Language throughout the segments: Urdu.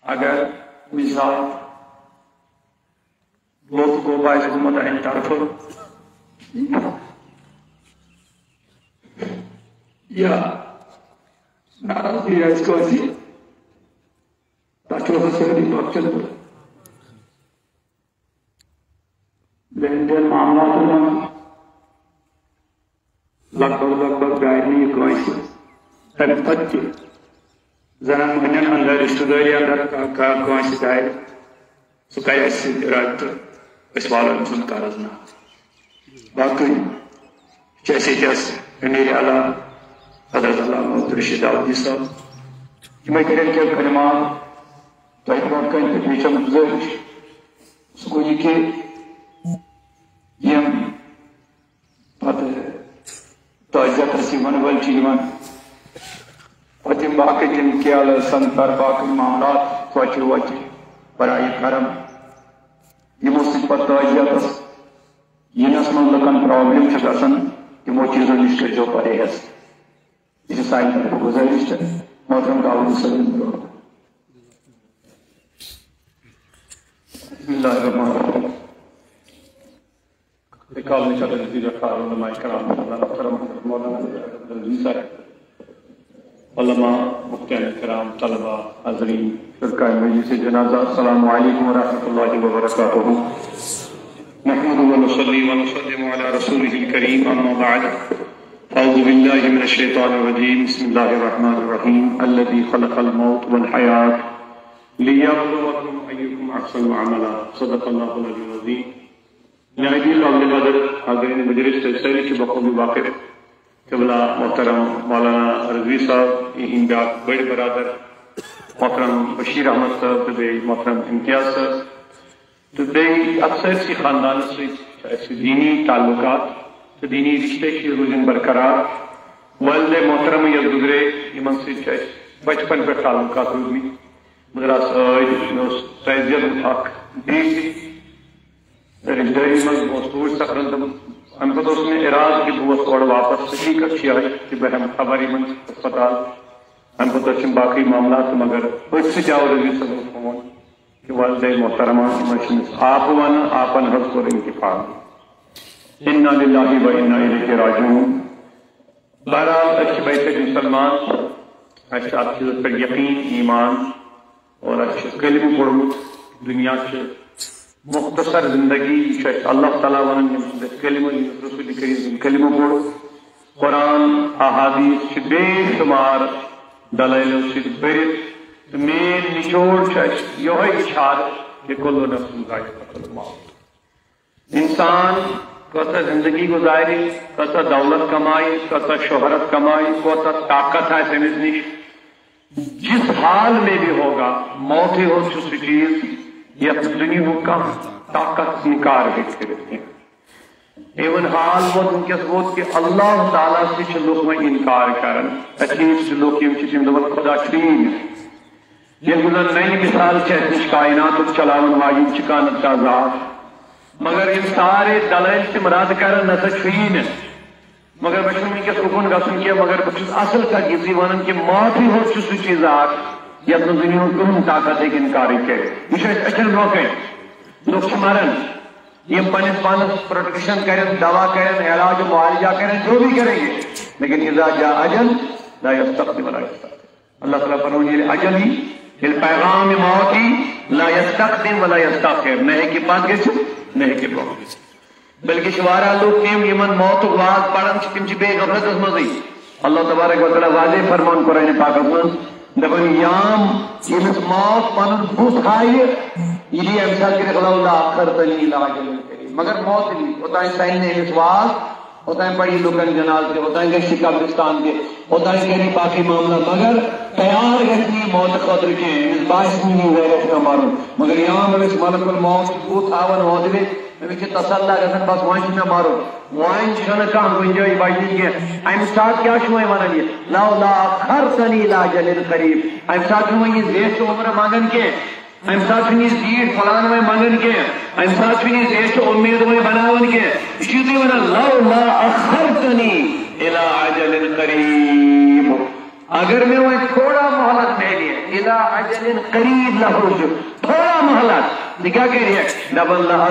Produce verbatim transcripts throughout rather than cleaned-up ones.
اگر مثال لوگ کو باعث گمت این طرف یا ناراضگی ہے اس کو ایسی تاچو حسنی بخشن پر لین دین معاملات میں لگ بھگ لگ بھگ گائنی کوئی سے تن پت کے زنان مہنین اندر رشتہ داری اندر کا کوئی سے دائر سکائی ایسی رات اس والا سن کا رزنا باقی جیسے جیسے امیر اعلیٰ حضرت اللہ محمد رشید داودی صاحب میں کریں کہ کلمات تو ایک بات کا انتفیشن گزارش اس کو یہ کہ یم پتہ توجہ ترسیمان والچینوان اور تم باقی تم کیال سنتر باقی معاملات توچے وچے برائے کرم یہ مصیب پر توجہ تس یہ نسمن لکن پرابلم چھتا سن کہ وہ چیزوں نشکر جو پڑے ہے اس سائن پر گزارش ہے محترم داؤد صلی اللہ علیہ وسلم بسم اللہ الرحمن الرحیم اقال نشاط نتیجہ خار علماء کرام محترم مولانا عزیز صاحب علماء مفتیان کرام طلبہ حاضرین فرقہ مجلس جنازہ السلام علیکم ورحمۃ اللہ وبرکاتہ نحمد ونصلي ونسلم على رسوله الكريم اما بعد اعوذ بالله من الشيطان الرجيم بسم الله الرحمن الرحيم الذي خلق الموت والحياة ليبلوكم ايكم احسن عملا صدق الله العلي العظيم نائب العلم بدر حاضرین مجلس سیلی کے بخوبی واقف قبلہ محترم مولانا رضوی صاحب یہ بیاق بڑ برادر محترم بشیر احمد صاحب تو محترم امتیاز صاحب تو بیئی اکثر سی خاندان سے دینی تعلقات دینی رشتے کی روزن برقرار والد محترم یا گزرے یمن سے بچپن پر تعلقات روزنی مدرس سیزیت حق دیسی رجداری مز مستور سخرن دم ہم کو دوست میں اراز کی بوت کوڑ واپس سکی کچھی آئی کہ بہم خبری من اسپتال ہم کو دوست باقی معاملات مگر کچھ سے جاؤ رضی صلی اللہ علیہ وسلم کہ والد محترمہ مشنس آپ وانا آپن حض کو انتفاع اِنَّا لِلَّهِ وَإِنَّا إِلَيْهِ راجعون بہرحال اچھے بیٹھے مسلمان اچھے آپ کی پر یقین ایمان اور اچھے کلمہ پڑھو دنیا سے مختصر زندگی شاید اللہ تعالیٰ ونن کلمہ رسول کریم کلمہ پڑھو قرآن احادیث بے شمار دلائل سے برت مین نچوڑ شاید یہ اشار کہ کل نفس ذائقۃ الموت انسان کوتا زندگی گزاری کوتا دولت کمائی کوتا شہرت کمائی کوتا طاقت ہے سمجھ نہیں جس حال میں بھی ہوگا موت ہو چکی چیز یا دنیا کا طاقت نکار بھی کرتی ہے ایون حال وہ ان کے ثبوت کہ اللہ تعالیٰ سے چلوک میں انکار کرن اچھیز چلوک کی امچی چیم دوبت خدا چرین یہ گزر نئی مثال چہتش کائنات چلاون وائی چکانت کا ذات مگر ان سارے دلائل سے مراد کرن نہ سچوین مگر بچن میں کس رکن گسن کیا مگر بچن اصل کا گزی ونن کہ موت ہی ہو چسو چیزات یا اپنے دنیا کم طاقت ایک انکاری کرے یہ شاید اچھل موقع لوگ شمارن یہ پانس پانس پروٹیکشن کریں دوا کریں علاج و معالجہ کریں جو بھی کریں گے لیکن اذا جا اجل لا یستقدم ولا یستأخر اللہ تعالیٰ فرمائے یہ اجل ہی الپیغام موتی لا یستقدم ولا یستأخر نہیں کی بات کے نہیں کے بات بلکہ شوارہ لوگ کیم یمن موت و واز پڑھن چکم چی بے غفلت از مزی اللہ تبارک و تعالیٰ واضح فرمان قرآن پاک اپنز دبن یام یمس موت پنن بھوت آئی یہ امثال کے رخلا اللہ آخر تلی لاجل کریم مگر موت لی ہوتا ہے سائن نے امس واز ہوتا ہے بڑی لوگن جنال کے ہوتا ہے گشتی قبرستان کے ہوتا ہے کہ باقی معاملہ مگر تیار گھٹنی موت قدر کے اس باعث میں نہیں غیرت کا مارو مگر یہاں میں اس ملک الموت بھوت آون موت لی میں کہ تصلہ رسن بس وانچ نہ مارو وانچ نہ کام گنجائی بائی کے ایم ساتھ کیا شوئے مانا لیے لا لا خرطنی لا جلل قریب ایم ساتھ شوئے یہ زیست عمر مانگن کے ایم ساتھ شوئے زیر فلان میں مانگن کے ایم ساتھ شوئے زیست امید میں بناون کے شیطی منا لا لا خرطنی الى عجل قریب اگر میں وہ تھوڑا مہلت میری الى اجل قریب لہو تھوڑا مہلت کیا کہہ رہی ہے دب اللہ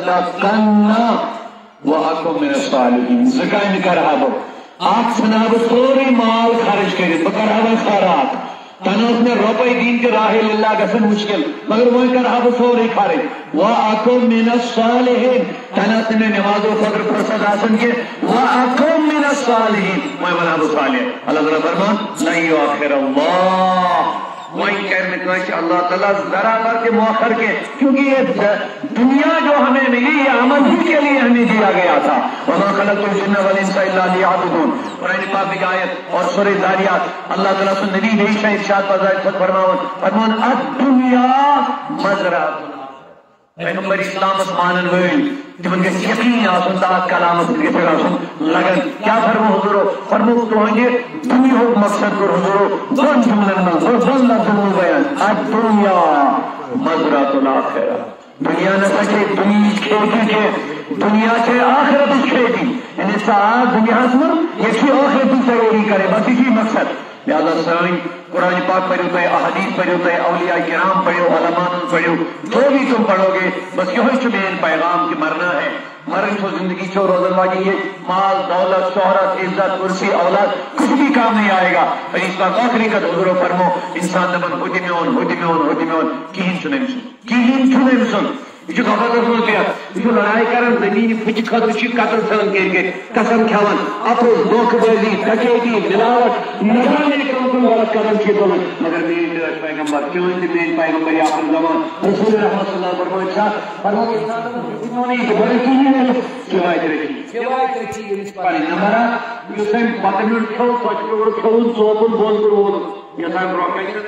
صدقن وَأَكُمْ مِنَ الصَّالِحِينَ زکاة میں کرہا بو آپ سنا بو سوری مال خرچ کریں بکرہا بو خیرات تنہ اس نے روپے دین کے راہ للہ گسن مشکل مگر وہ کرہا بو سوری خرچ وَأَكُمْ مِنَ الصَّالِحِينَ تنہ اس نے نماز و فضر فرصد آسن کے وَأَكُمْ مِنَ الصَّالِحِينَ وہ بنا بو صالح اللہ تعالیٰ فرمان لَن يُؤَخِّرَ اللَّهُ وہیں کہنے کہ اللہ تعالیٰ ذرا بر کے مؤخر کے کیونکہ یہ دنیا جو ہمیں ملی یہ عمل ہی کے لیے ہمیں دیا گیا تھا وَمَا خَلَقْتُ الْجِنَّ وَالْإِنسَ إِلَّا لِيَعْبُدُونَ قرآن پاک کی آیت اور سورہ ذاریات اللہ تعالیٰ سے نبی نے عیشہ ارشاد فرمایا فرماون فرماون الدنیا مزرعۃ پیغمبر اسلام اسمانن ویل تمن گژھِ یقین آسن تات کلامس گژھِ آسن لگن کیا فرمو حضورو فرمو تہنٛدِ دنیاہُک مقصد کوٚر حضورو دۄن جملن منٛز دۄن لفظن منٛز بیان الدنیا مزرعۃ الآخرہ دنیا نسا چھے دنیاہٕچ کھیتی چھے دنیا چھے آخرتٕچ کھیتی یعنی ساز دنیاہس منٛز یہ چھِ ٲخرتٕچ تیٲری کرے بس یہ مقصد لہذا سٲنۍ قرآن پاک پڑھو تو احادیث پڑھو تو اولیاء کرام پڑھو علماء پڑھو جو بھی تم پڑھو گے بس یہ مین پیغام کہ مرنا ہے مرن تو زندگی چھو روزن والی ہے مال دولت شہرت عزت کرسی اولاد کچھ بھی کام نہیں آئے گا اور اس بات آخری کا حضور فرمو انسان دبن ہوتی میں ہون ہوتی میں ہون ہوتی میں ہون کہیں چنے مسن کہیں چنے مسن یہ خبر رسول پیا یہ لڑائی کرن زمین پھچ خطر چھ قتل سن کے کے قسم کھاون اپو دھوکہ بازی ڈکیتی ملاوٹ نہ جانے کون کون غلط قدم چھ تو مگر میرے پیغمبر کیوں ان میرے پیغمبر یا اپنے زمان رسول اللہ صلی اللہ علیہ وسلم فرمایا انسان نے کہ بڑے کی ہے روایت رکھی روایت رکھی اس پر نمبر یہ سیم پتن کھو پچو کھو زوبن بول کرو یہ سب روکے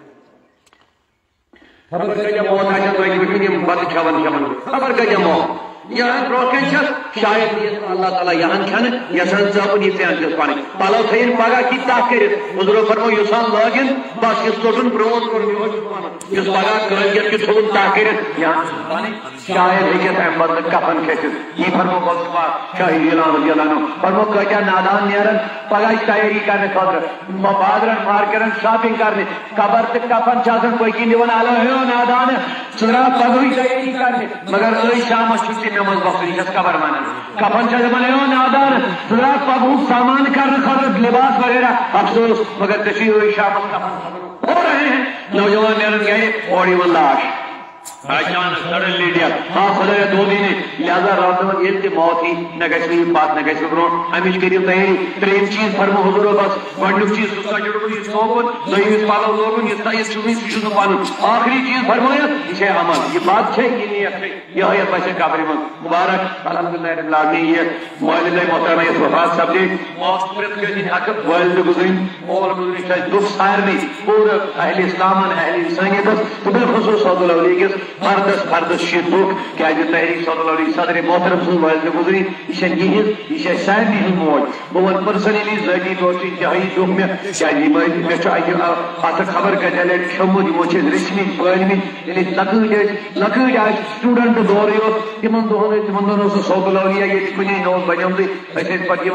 خبر کا جب موت آجا تو ایک بکری بات کھاون کھاون خبر کا جب موت یہاں روکن چھت شاید یہ اللہ تعالیٰ یہاں کھانے یسان زبن یہ فیان جس پانی پالو تھین پاگا کی تاکر حضور فرمو یسان لاگن بس اس توٹن پرون کرنی ہو جس پاگا کرنگیت کی تھون تاکر یہاں پانی شاید حکیت احمد کفن کھیچت یہ فرمو بلسفا شاہی اعلان رضی اللہ عنہ فرمو کجا نادان نیرن پاگا تیاری کرنے خاطر مبادرن مار کرن شاپنگ کرنے قبر تک کفن چاہتن کوئی کی نیون آلو ہے نادان سدرا پگوی تیاری کرنے مگر اے شام چھتی نماز وقت جس قبر مانا کفن چاہتے ملے ہو نادان سدرا پگو سامان کرنے خاطر لباس وغیرہ افسوس مگر تشیح ہوئی شام کفن ہو رہے ہیں نوجوان نیرن گئے اوڑی واللہ اچانک سڈنلی ڈیا ہاں خدا دو دن لہذا رات میں یہ تھی موت ہی نہ گھسری بات نہ گھسری برو ہمیش کریو تیاری تریم چیز فرمو حضور بس گۄڈنیُک چیز سُہ جڑو یہ صوبن دویمِس پالو لوگن یہ تیس چوبیس یہ چھُ پالن آخری چیز فرمایا یہ ہے عمل یہ بات ہے یہ نیت ہے یہ ہے بچے قبر میں مبارک الحمدللہ رب العالمین یہ والدہ محترمہ یہ وفات سپدے موت پرت کے دن حق والد گزری اور گزری شاید دکھ سارنی پورا اہل اسلام اہل انسانیت تو بالخصوص صلی اللہ علیہ وسلم فردس فردس شید دکھ کہ آج تحریک صلی اللہ علیہ صدر محترم صلی اللہ علیہ گزری یہ گہت یہ سارنی ہند موج بہت پرسنلی ذاتی طور سے انتہائی دکھ میں شاید میں چاہیے ات خبر کا چلے کھمت یمو رچمت پالمت یعنی لکٹ لکٹ آج سٹوڈنٹ دور تمن دہن تمن دہن صوب اللہ یہ کن نو بنیمت اہم پہ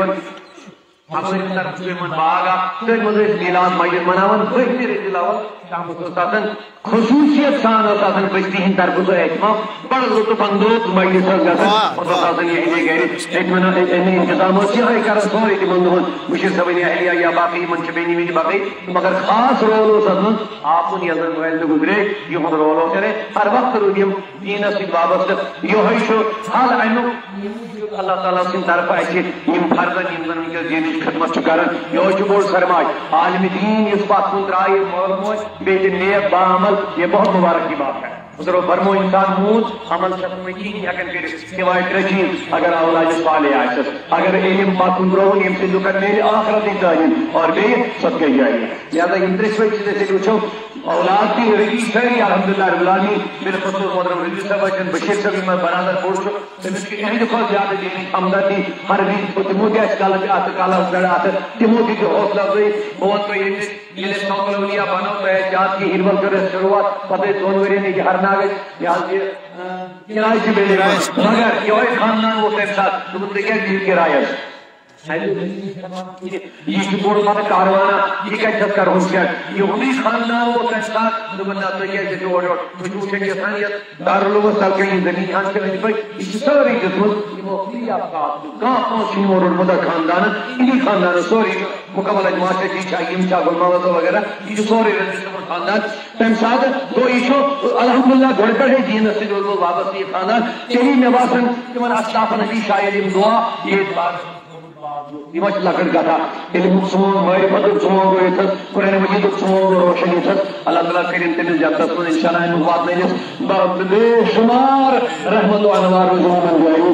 اپنے طرف سے من باغا تو مدرس میلاد مجد مناون بہتر رجلاون شام ساتن خصوصیت سان ساتن بستی ہند طرف سے اہتمام بڑا لطف اندوز مجلس گژھان اور ساتن یہ گھر اہتمام انتظام یہ کر سورے تمن دہن مشیر صبنی اہلیہ یا باقی من چبینی ویج باقی مگر خاص رول ساتن آپ یزن مویل گزرے یہ رول کرے ہر وقت رودیم دین سے وابستہ یہ شو حال اینو اللہ تعالیٰ سن طرف اچھے یم فردن یم زن ونکس دینچ خدمت کران یہ بوڑ سرماج عالم دین اس بات کن درائے مول موج بیٹے نیک با عمل یہ بہت مبارک کی بات ہے حضور فرمو انسان موت عمل شخص میں کی ہیکن کر سوائے ترے چیز اگر اولاد صالح آسس اگر علم پاک کن رہن یم سے لکن میرے آخرت تعلیم اور بے صدقہ جاری لہذا یم ترے چیزیں سے وچھو اولاد کی رجی سری الحمدللہ رب العالمین میرے خصوص محترم رجی صاحب اچھن بشیر صاحب میں برادر پوڑ چھو تمہیں کی اہم دفعہ زیادہ دینی حمدتی ہر بھی تمہو دیا اس کالا پہ آتا کالا اپنا آتا تمہو کی جو حوصلہ ہوئی بہت تو یہ یہ سوکل اولیاء بنو تو احجاد کی ہرول کرے شروعات پتہ دون ویرے نے کہ ہر ناگج یہاں یہ کرائے سے بیلے گئے مگر یہ خاندان وہ تیم ساتھ تم دیکھیں جیل کے رائے یہ بوڑ مت کاروانا یہ کتس کرو یہ ہوئی خاندان وہ کسا دبنا تو یہ جوڑ تو چھ کے سانیت دارالعلوم سلکیں زمین خان کے بھائی یہ ساری جسمت یہ مفتی افراد کہاں پہنچی اور المدہ خاندان انہی خاندان سوری مکمل اجماع سے جی چاہیم چاہ گلماوت وغیرہ یہ سوری رجسٹر خاندان تم ساتھ دو ایشو الحمدللہ گھڑ پر ہے دین سے جو واپس یہ خاندان تیری نواسن تمہارا اسلاف نبی شاید دعا یہ بات یہ مجھ لکڑ کا تھا علم سون معرفت سون ہوئے تھا قرآن مجید سون روشنی تھا اللہ تعالیٰ کریم تمہیں جاتا سن انشاءاللہ انہوں بات نہیں بے شمار رحمت و انوار رضوان من جائیو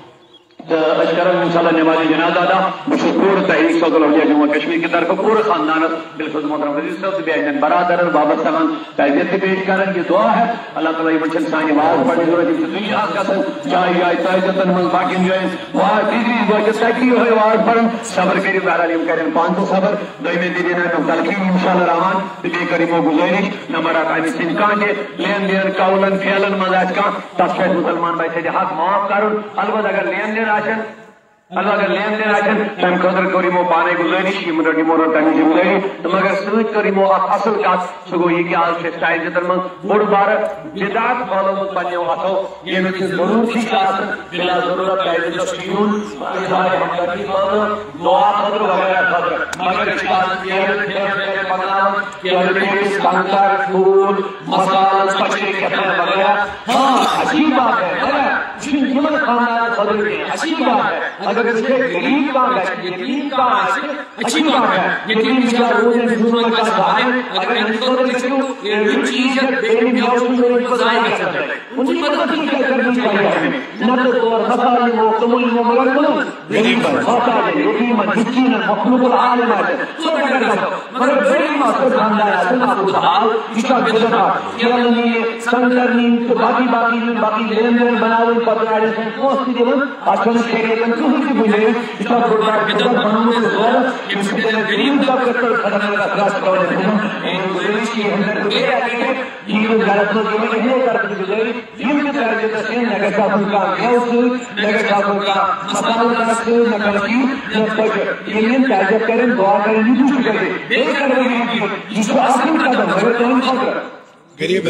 اشکرم انشاءاللہ نمازی جنازہ دا مشکور تحریک صوت العلیہ جمعہ کشمیر کی طرف پورے خاندان بالخصوص محترم وزیر صاحب سے بیان برادر بابا سلام تعزیت سے پیش کرن یہ دعا ہے اللہ تعالیٰ یہ بچن سانی آواز پڑھنے ضرورت ہے دنیا کا سن چاہیے آئی تعزیتن من باقی جو ہے وہاں تیسری وجہ تکلیف ہوئے آواز پڑھن صبر کری بہرحالیم کریں پانچ سو صبر دوئی میں دیدی نا تلقیم انشاءاللہ رحمان بے کریم و گزارش نمبر آقائی سنکان کے لین دین قولن فعلن مزاج کا تصفیت مسلمان بھائی سے حق معاف کرن البتہ اگر لین دین آشن اللہ اگر لین دین آجن تم قدر کریمو پانے گزاری شیم رٹی مورا تانی جمداری تم اگر سوچ کریمو اصل کات سگو یہ کہ آل سے سٹائل جتر من بڑھ بار جداد فالو مطمئنیو آتو یہ نوچے ضرور تھی شاہتن بلا ضرورت قائد تشکیون ازائی حمدردی فالو دعا قدر وغیرہ قدر مگر شاہت یہ ہے کہ پناہم کہ اگر سانتار پھول مسال پچھے کہتے وغیرہ ہاں عجیب بات ہے جمن خاندان قدر میں عجیب بات ہے اگر اسے غریب کا ہے یتیم کا ہے اچھی بات ہے یتیم کا روزے نزول کا سہارے اگر انسان کو دیکھو یہ چیز ہے بیٹی بھی اور ان کو ضائع کر سکتا ہے ان کی مدد کی کیا کرنی چاہیے نہ تو اور خطائی و تمل و مغرب غریب خطائی یتیم مسکین مخلوق العالم ہے سب کر دو مگر بڑی مات خاندان ہے ابو حال اس کا گزرا یہ نہیں سنگرنی تو باقی باقی باقی لین دین بناوے پتراڑے سے کوسی دیون اچھن شریعت کو ہی بولے اس کا بڑا بدل بنانے کو زور کہ سے غریب کا کتر خدمت کا خاص کرنے ہیں ان گزارش کی اندر یہ ہے کہ یہ غلط نہ یہ نہیں کرتے گزارش یہ بھی کر دیتے ہیں نگر کا کا غوث نگر کا کا مسال کا سے نگر کی جب تک یہ نہیں تعجب کریں دعا کریں نہیں کچھ کریں یہ کر رہے ہیں جس کا آخر قدم ہے تو ان کو غریب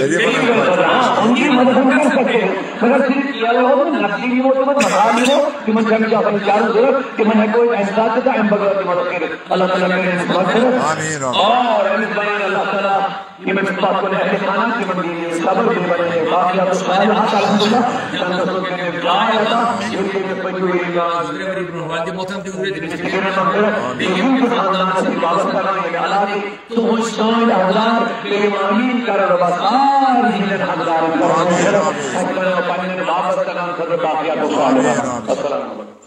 ان کی مدد ہم کر سکتے ہیں مگر صرف کیا ہو تو نفسی بھی ہو تو مدد بھی ہو کہ من جب اپنے چاروں ضرورت کہ من کوئی احساس کا اہم بغیر مدد کرے اللہ تعالیٰ کرے نسبت کرے اور امید بیان اللہ تعالیٰ یہ میں بات کو اہل خانہ کی مندی صبر بھی بنے باقیات صالحات الحمدللہ جنت کو کرنے جائے عطا ان کے میں پجوئی گا ضروری ابن والد محترم دی ہوئے دن کے نمبر یہ خاندان سے بابت کرنا ہے اللہ کی تو مشتاق ہزار بے امین کر بس آر جن ہزار کرنا ہے اکبر پانی بابت کرنا صدر باقیات صالحات السلام علیکم